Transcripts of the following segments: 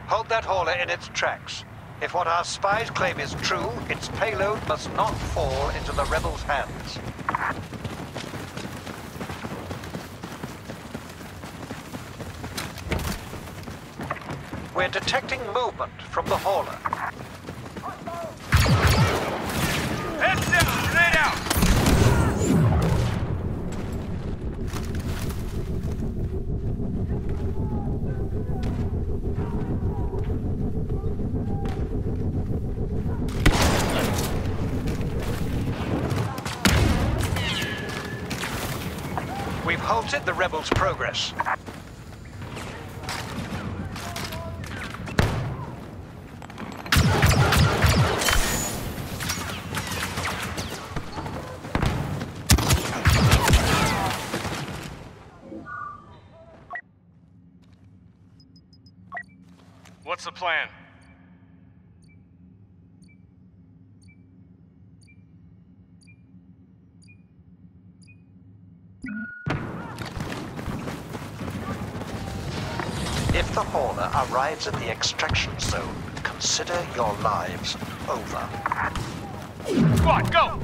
Hold that hauler in its tracks. If what our spies claim is true, its payload must not fall into the rebels' hands. We're detecting movement from the hauler. Heads down! Grenade out! We've halted the rebels' progress. What's the plan? If the hauler arrives in the extraction zone, consider your lives over. Squad, go!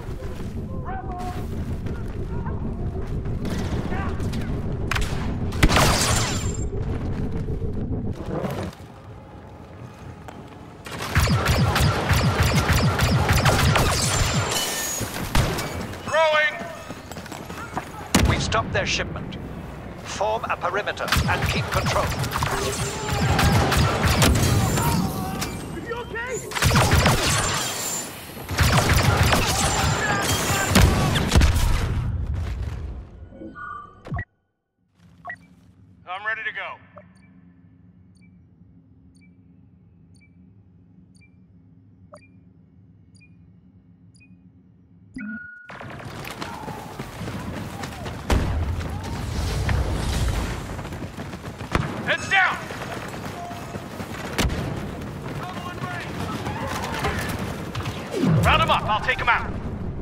We've stopped their shipment. Form a perimeter and keep control. Are you okay? I'm ready to go. Heads down! Round them up, I'll take them out.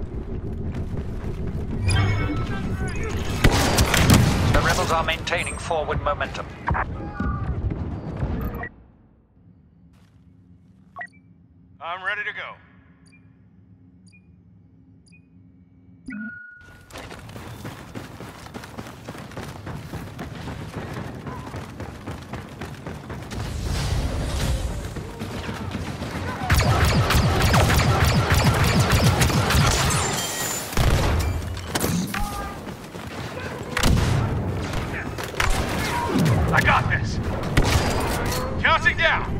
The rebels are maintaining forward momentum. I'm ready to go. I got this! Counting down!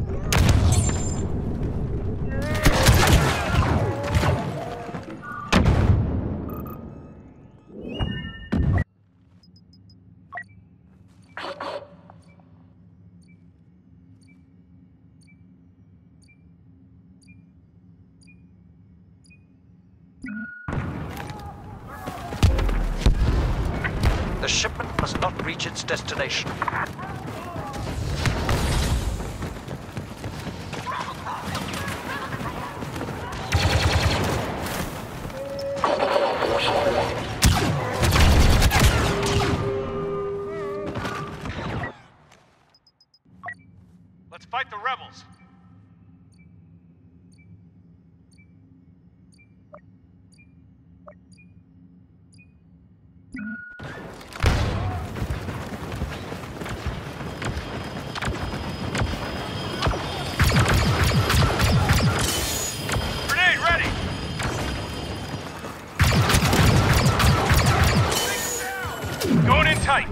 The shipment must not reach its destination. Let's fight the rebels. Grenade ready! Going in tight.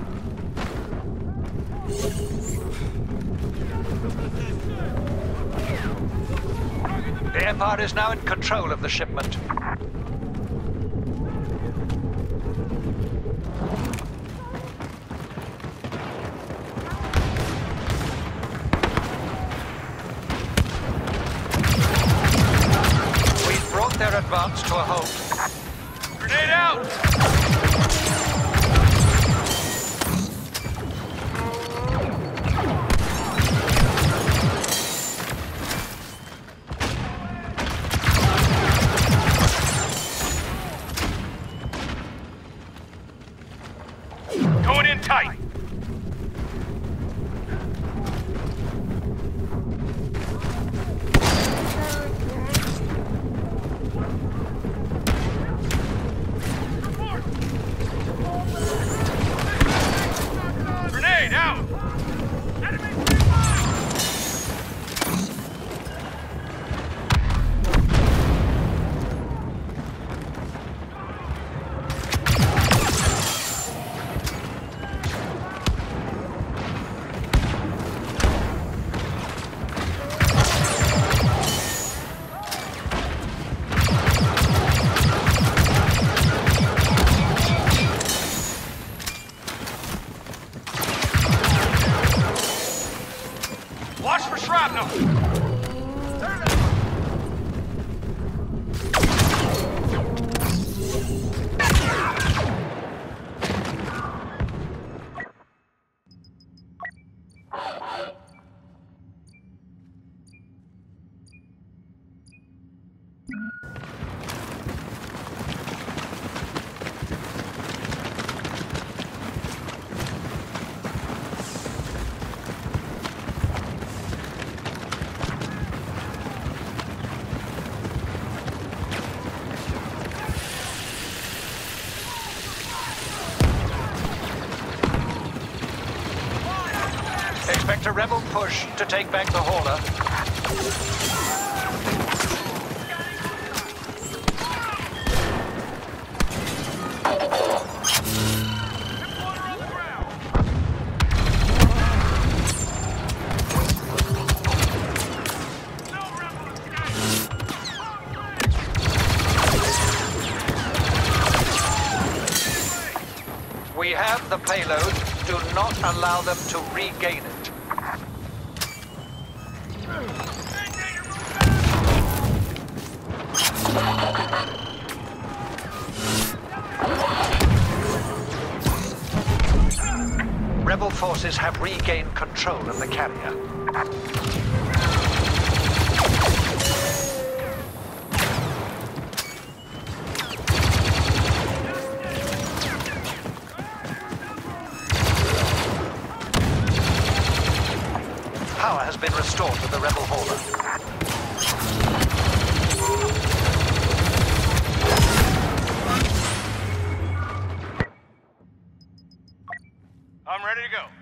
The Empire is now in control of the shipment. We've brought their advance to a halt. Grenade out! Going in tight. Expect a rebel push to take back the hauler. We have the payload. Do not allow them to regain it. Rebel forces have regained control of the carrier. Power has been restored to the rebel hauler. I'm ready to go.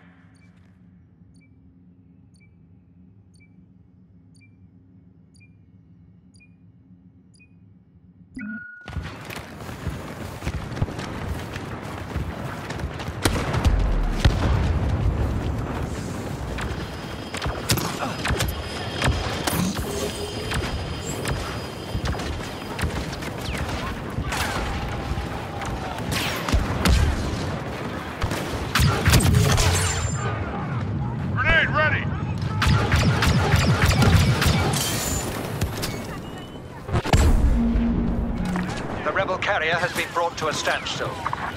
The rebel carrier has been brought to a standstill.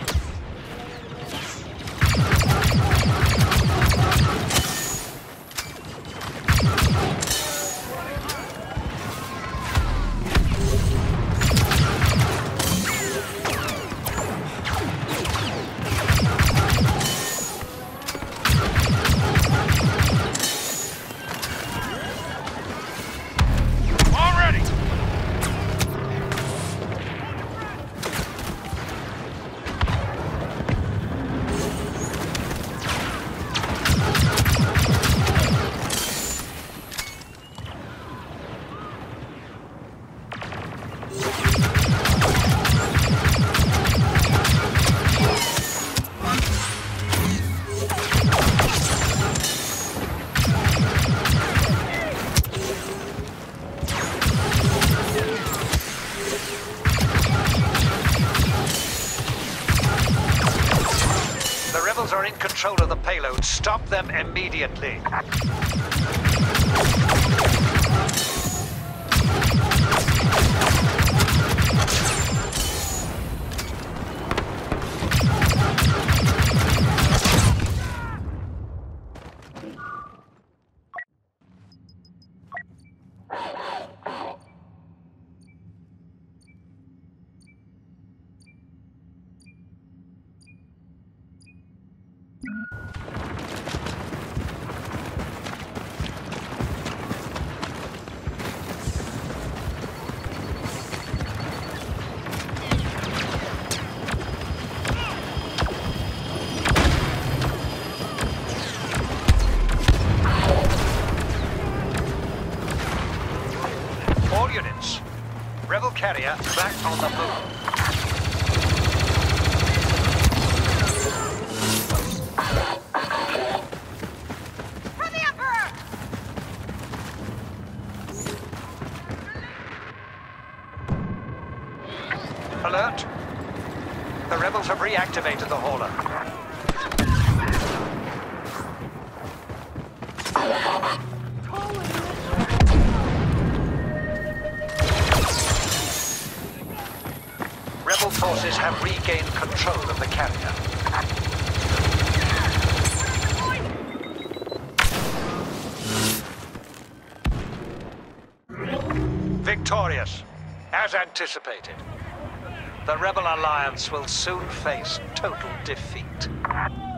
Are in control of the payload. Stop them immediately. All units, rebel carrier back on the move. For the Emperor! Alert! The rebels have reactivated the hauler. Colin! forces have regained control of the carrier. Victorious, as anticipated. The Rebel Alliance will soon face total defeat.